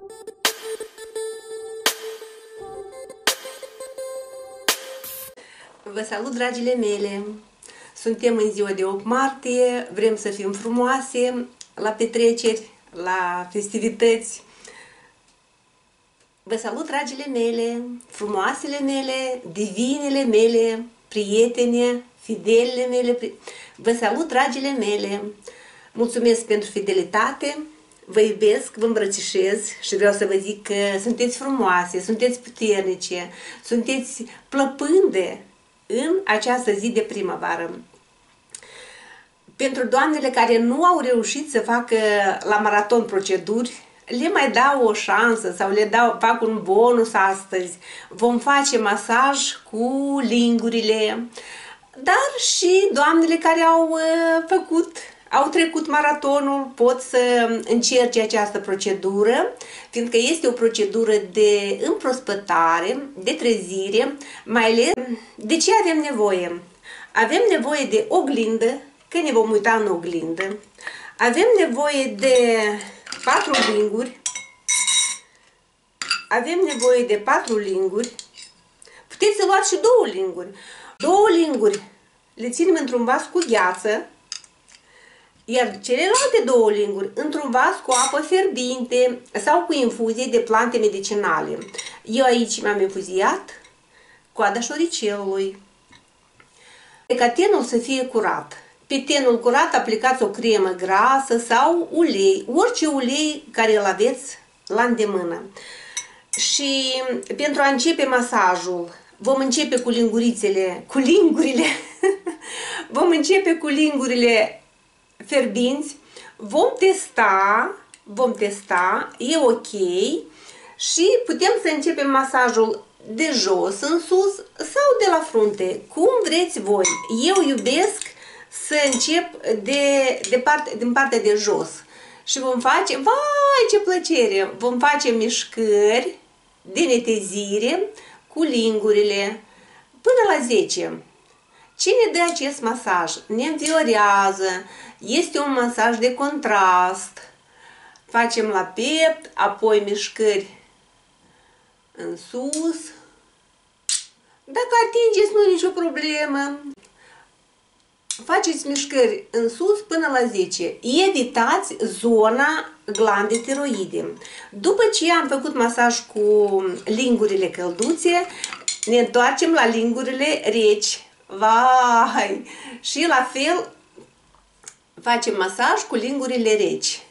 Vă salut, dragile mele! Suntem în ziua de 8 martie, vrem să fim frumoase la petreceri, la festivități. Vă salut, dragile mele, frumoasele mele, divinele mele, prietene, fidelele mele. Vă salut, dragile mele! Mulțumesc pentru fidelitate, vă iubesc, vă îmbrățișez și vreau să vă zic că sunteți frumoase, sunteți puternice, sunteți plăpânde în această zi de primăvară. Pentru doamnele care nu au reușit să facă la maraton proceduri, le mai dau o șansă sau fac un bonus astăzi. Vom face masaj cu lingurile, dar și doamnele care au trecut maratonul pot să încerce această procedură, fiindcă este o procedură de împrospătare, de trezire, mai ales de ce avem nevoie? Avem nevoie de oglindă, că ne vom uita în oglindă, avem nevoie de 4 linguri, avem nevoie de 4 linguri, puteți să luați și 2 linguri. 2 linguri le ținem într-un vas cu gheață, iar celelalte 2 linguri într-un vas cu apă fierbinte sau cu infuzie de plante medicinale. Eu aici mi-am infuziat coada șoricelului. Ca tenul să fie curat. Pe tenul curat aplicați o cremă grasă sau ulei, orice ulei care îl aveți la îndemână. Și pentru a începe masajul, vom începe cu lingurile, vom începe cu lingurile fierbinți, vom testa, e ok și putem să începem masajul de jos în sus sau de la frunte, cum vreți voi. Eu iubesc să încep din partea de jos și vom face, vai ce plăcere, vom face mișcări de netezire cu lingurile până la 10. Cine dă acest masaj? Ne înviorează, este un masaj de contrast. Facem la piept, apoi mișcări în sus. Dacă atingeți, nu e nicio problemă. Faceți mișcări în sus până la 10. Evitați zona glandei tiroide. După ce am făcut masaj cu lingurile călduțe, ne întoarcem la lingurile reci. Vai! Și la fel facem masaj cu lingurile reci.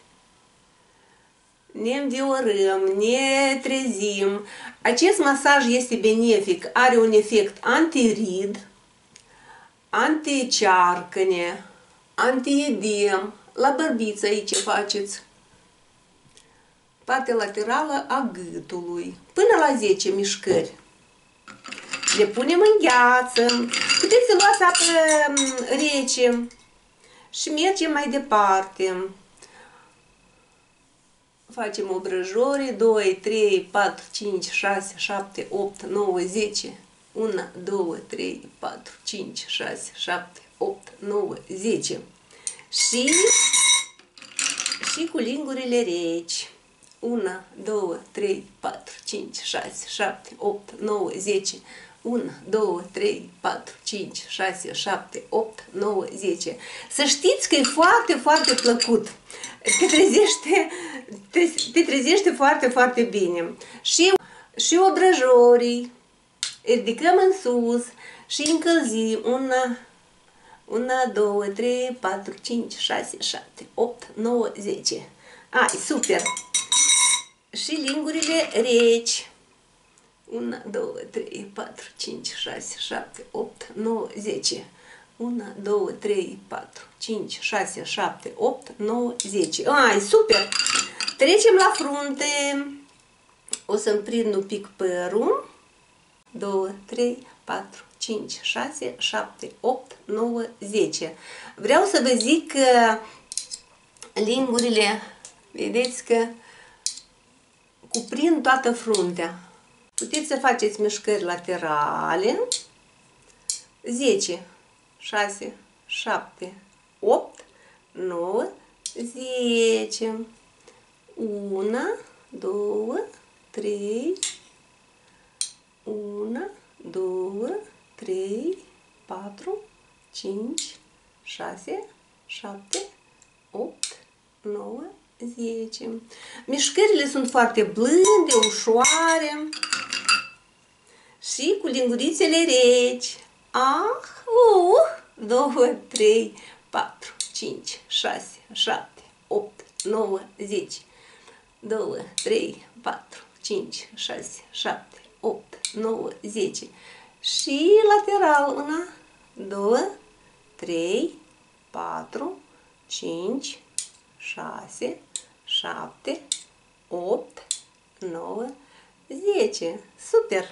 Ne înviorăm, ne trezim. Acest masaj este benefic, are un efect antirid, anticearcăne, antiedem. La bărbiță aici faceți. Partea laterală a gâtului. Până la 10 mișcări. Le punem în gheață. Puteți să luați apă rece și mergem mai departe. Facem obrăjori, 2, 3, 4, 5, 6, 7, 8, 9, 10. 1, 2, 3, 4, 5, 6, 7, 8, 9, 10. Și cu lingurile reci. 1, 2, 3, 4, 5, 6, 7, 8, 9, 10. 1, 2, 3, 4, 5, 6, 7, 8, 9, 10. Să știți că e foarte, foarte plăcut. Te trezește foarte, foarte bine. Și obrăjorii ridicăm în sus și încălzim. 1, 2, 3, 4, 5, 6, 7, 8, 9, 10. Ai, super! Și lingurile reci. 1, 2, 3, 4, 5, 6, 7, 8, 9, 10. 1, 2, 3, 4, 5, 6, 7, 8, 9, 10. Ai, super! Trecem la frunte. O să-mi prind un pic părul. 2, 3, 4, 5, 6, 7, 8, 9, 10. Vreau să vă zic că lingurile, vedeți că cuprind toată fruntea. Puteți să faceți mișcări laterale. 10, 6, 7, 8, 9, 10. 1, 2, 3, 1, 2, 3, 4, 5, 6, 7, 8, 9, 10. Mișcările sunt foarte blânde, ușoare și cu lingurițele reci. 2, 3, 4, 5, 6, 7, 8, 9, 10. 2, 3, 4, 5, 6, 7, 8, 9, 10. Și lateral. 1, 2, 3, 4, 5, 6, 7, 8, 9, 10. Super!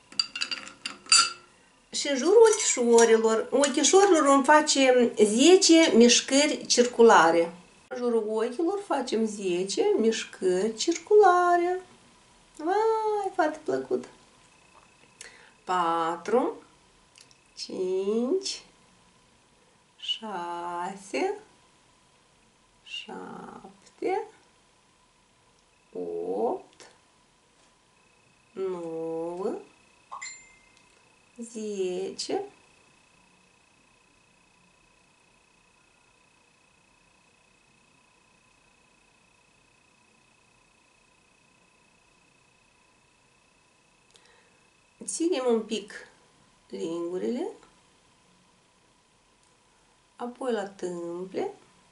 Și în jurul ochișorilor vom face 10 mișcări circulare. În jurul ochilor facem 10 mișcări circulare. Vai, foarte plăcut! 4, 5, 6, 7, 8, 9, 10. Ținem un pic lingurile, apoi la tâmple.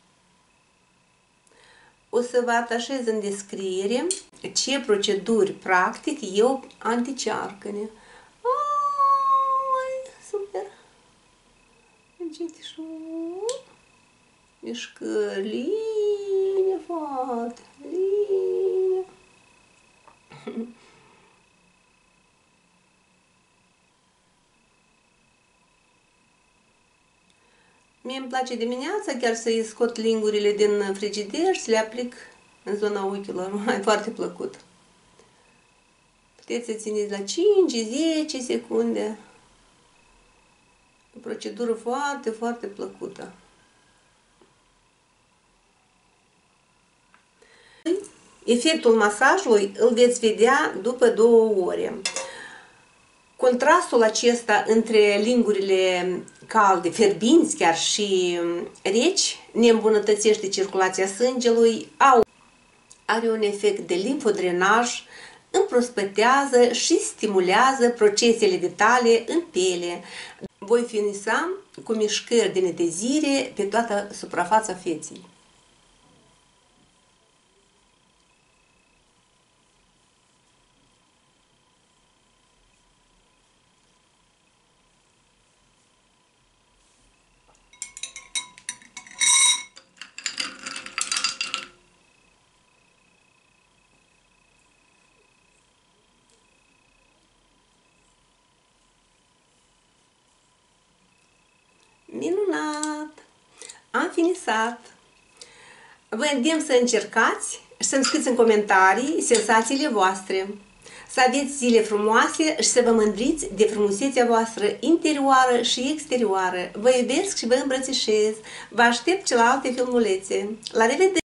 O să vă atașez în descriere ce proceduri practic eu anticearcăne. Super! Încetișor, mișcări, linie, foarte, linie. Mie îmi place dimineața chiar să-i scot lingurile din frigider și le aplic în zona ochilor, mai foarte plăcut. Puteți să țineți la 5-10 secunde. O procedură foarte, foarte plăcută. Efectul masajului îl veți vedea după 2 ore. Contrastul acesta între lingurile calde, fierbinți chiar și reci, ne îmbunătățește circulația sângelui, are un efect de limfodrenaj, împrospătează și stimulează procesele vitale în piele. Voi finisa cu mișcări de netezire pe toată suprafața feței. Minunat! Am finisat! Vă îndemn să încercați și să-mi scrieți în comentarii senzațiile voastre. Să aveți zile frumoase și să vă mândriți de frumusețea voastră interioară și exterioară. Vă iubesc și vă îmbrățișez. Vă aștept celelalte filmulețe. La revedere!